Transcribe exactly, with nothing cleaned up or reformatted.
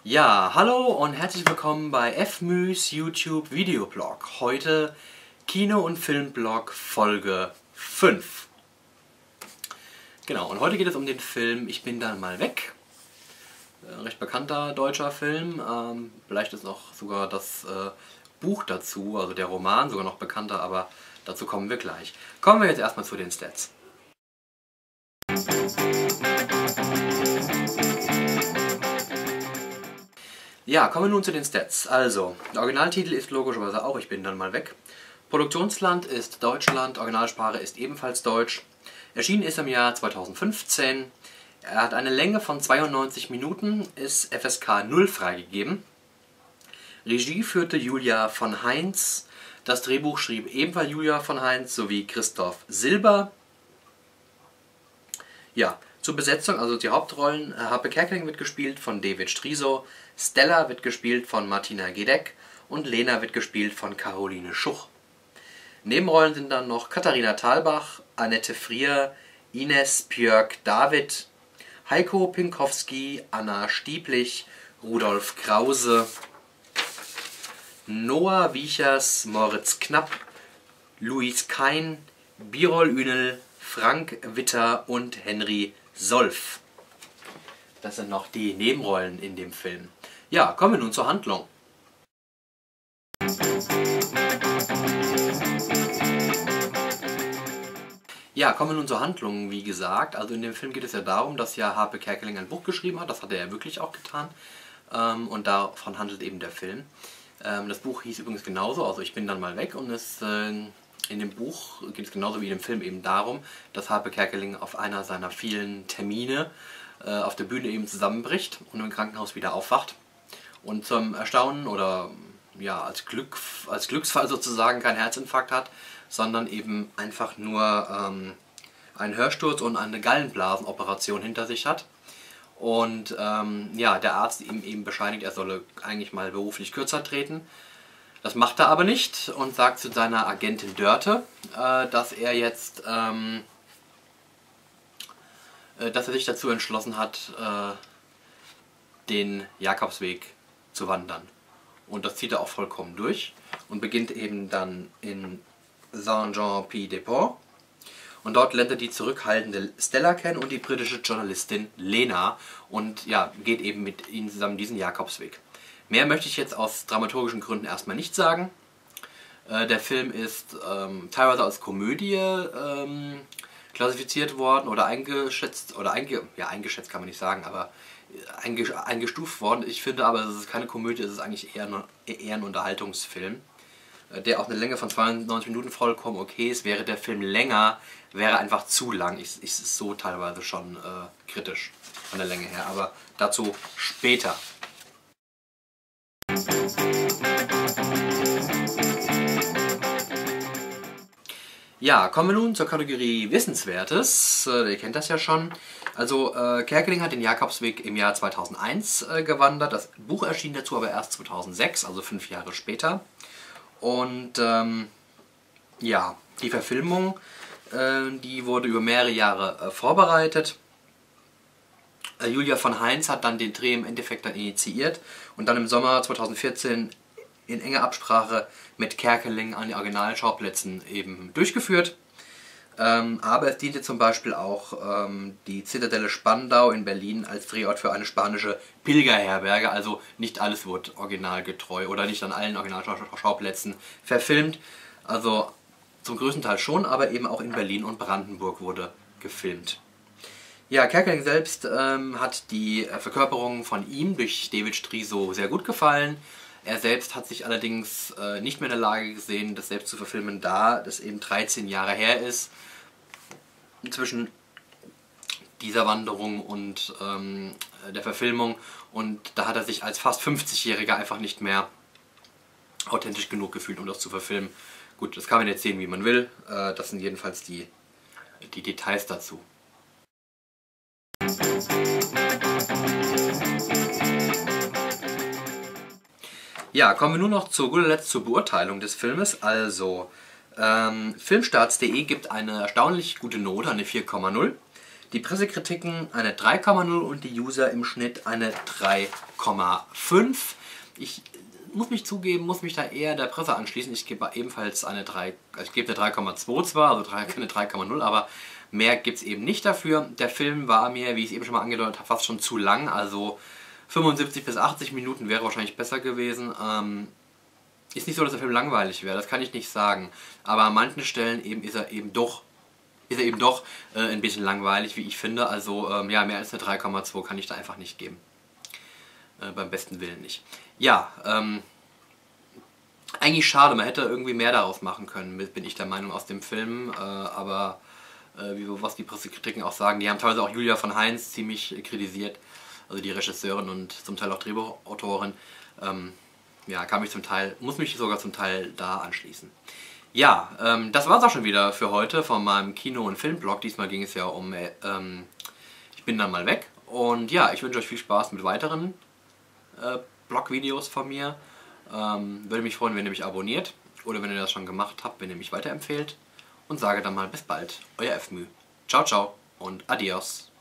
Ja, hallo und herzlich willkommen bei F-Müs YouTube Videoblog. Heute Kino- und Filmblog Folge fünf. Genau, und heute geht es um den Film Ich bin dann mal weg. Ein recht bekannter deutscher Film. Ähm, vielleicht ist noch sogar das äh, Buch dazu, also der Roman, sogar noch bekannter, aber dazu kommen wir gleich. Kommen wir jetzt erstmal zu den Stats. Ja, kommen wir nun zu den Stats. Also, der Originaltitel ist logischerweise auch Ich bin dann mal weg. Produktionsland ist Deutschland, Originalsprache ist ebenfalls Deutsch. Erschienen ist im Jahr zweitausendfünfzehn. Er hat eine Länge von zweiundneunzig Minuten, ist F S K null freigegeben. Regie führte Julia von Heinz. Das Drehbuch schrieb ebenfalls Julia von Heinz sowie Christoph Silber. Ja, zur Besetzung, also die Hauptrollen, Harpe Kerkeling wird gespielt von David Striso, Stella wird gespielt von Martina Gedeck und Lena wird gespielt von Caroline Schuch. Nebenrollen sind dann noch Katharina Thalbach, Annette Frier, Ines Björk-David, Heiko Pinkowski, Anna Stieblich, Rudolf Krause, Noah Wiechers, Moritz Knapp, Luis Kain, Birol Ünel, Frank Witter und Henry Solf. Das sind noch die Nebenrollen in dem Film. Ja, kommen wir nun zur Handlung. Ja, kommen wir nun zur Handlung, wie gesagt. Also in dem Film geht es ja darum, dass ja Harpe Kerkeling ein Buch geschrieben hat. Das hat er ja wirklich auch getan. Und davon handelt eben der Film. Das Buch hieß übrigens genauso, also Ich bin dann mal weg. Und es, in dem Buch geht es genauso wie in dem Film eben darum, dass Harpe Kerkeling auf einer seiner vielen Termine auf der Bühne eben zusammenbricht und im Krankenhaus wieder aufwacht. Und zum Erstaunen oder ja als Glück, als Glücksfall sozusagen keinen Herzinfarkt hat, sondern eben einfach nur ähm, einen Hörsturz und eine Gallenblasenoperation hinter sich hat. Und ähm, ja, der Arzt ihm eben bescheinigt, er solle eigentlich mal beruflich kürzer treten. Das macht er aber nicht und sagt zu seiner Agentin Dörte, äh, dass er jetzt, ähm, äh, dass er sich dazu entschlossen hat, äh, den Jakobsweg zu wandern. Und das zieht er auch vollkommen durch und beginnt eben dann in Saint-Jean-Pied-de-Port. Und dort lernt er die zurückhaltende Stella kennen und die britische Journalistin Lena und ja, geht eben mit ihnen zusammen diesen Jakobsweg. Mehr möchte ich jetzt aus dramaturgischen Gründen erstmal nicht sagen. Äh, der Film ist ähm, teilweise als Komödie ähm, klassifiziert worden oder eingeschätzt, oder einge, ja, eingeschätzt kann man nicht sagen, aber einge, eingestuft worden. Ich finde aber, es ist keine Komödie, es ist eigentlich eher, nur, eher ein Unterhaltungsfilm, äh, der auch eine Länge von zweiundneunzig Minuten vollkommen okay ist. Wäre der Film länger, wäre einfach zu lang. Ich, ich ist so teilweise schon äh, kritisch von der Länge her, aber dazu später. Ja, kommen wir nun zur Kategorie Wissenswertes. Äh, ihr kennt das ja schon. Also äh, Kerkeling hat den Jakobsweg im Jahr zweitausendeins äh, gewandert. Das Buch erschien dazu aber erst zweitausendsechs, also fünf Jahre später. Und ähm, ja, die Verfilmung, äh, die wurde über mehrere Jahre äh, vorbereitet. Äh, Julia von Heinz hat dann den Dreh im Endeffekt dann initiiert und dann im Sommer zweitausendvierzehn in enger Absprache mit Kerkeling an den Originalschauplätzen eben durchgeführt. Ähm, aber es diente zum Beispiel auch ähm, die Zitadelle Spandau in Berlin als Drehort für eine spanische Pilgerherberge. Also nicht alles wurde originalgetreu oder nicht an allen Originalschauplätzen verfilmt. Also zum größten Teil schon, aber eben auch in Berlin und Brandenburg wurde gefilmt. Ja, Kerkeling selbst ähm, hat die Verkörperung von ihm durch David Striso sehr gut gefallen. Er selbst hat sich allerdings äh, nicht mehr in der Lage gesehen, das selbst zu verfilmen, da das eben dreizehn Jahre her ist. Zwischen dieser Wanderung und ähm, der Verfilmung. Und da hat er sich als fast fünfzigjähriger einfach nicht mehr authentisch genug gefühlt, um das zu verfilmen. Gut, das kann man jetzt sehen, wie man will. Äh, das sind jedenfalls die, die Details dazu. Ja, kommen wir nur noch zu guter Letzt zur Beurteilung des Filmes. Also, ähm, Filmstarts punkt de gibt eine erstaunlich gute Note, eine vier Komma null. Die Pressekritiken eine drei Komma null und die User im Schnitt eine drei Komma fünf. Ich muss mich zugeben, muss mich da eher der Presse anschließen. Ich gebe ebenfalls eine drei, ich gebe eine drei Komma zwei zwar, also keine drei Komma null, aber mehr gibt es eben nicht dafür. Der Film war mir, wie ich es eben schon mal angedeutet habe, fast schon zu lang, also fünfundsiebzig bis achtzig Minuten wäre wahrscheinlich besser gewesen. Ähm, ist nicht so, dass der Film langweilig wäre, das kann ich nicht sagen, aber an manchen Stellen eben ist er eben doch, ist er eben doch äh, ein bisschen langweilig, wie ich finde. Also ähm, ja, mehr als eine drei Komma zwei kann ich da einfach nicht geben. Äh, beim besten Willen nicht. Ja, ähm, eigentlich schade, man hätte irgendwie mehr daraus machen können, bin ich der Meinung, aus dem Film, äh, aber äh, wie, was die Pressekritiken auch sagen, die haben teilweise auch Julia von Heinz ziemlich kritisiert, also die Regisseurin und zum Teil auch Drehbuchautorin, ähm, ja, kann mich zum Teil, muss mich sogar zum Teil da anschließen. Ja, ähm, das war's auch schon wieder für heute von meinem Kino- und Filmblog. Diesmal ging es ja um, äh, ähm, ich bin dann mal weg. Und ja, ich wünsche euch viel Spaß mit weiteren äh, Blog-Videos von mir. Ähm, würde mich freuen, wenn ihr mich abonniert. Oder wenn ihr das schon gemacht habt, wenn ihr mich weiterempfehlt. Und sage dann mal bis bald. Euer F M Ü. Ciao, ciao und adios.